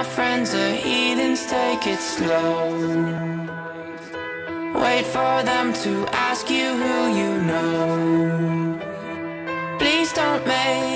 friends are heathens, take it slow. Wait for them to ask you who you know. Please don't make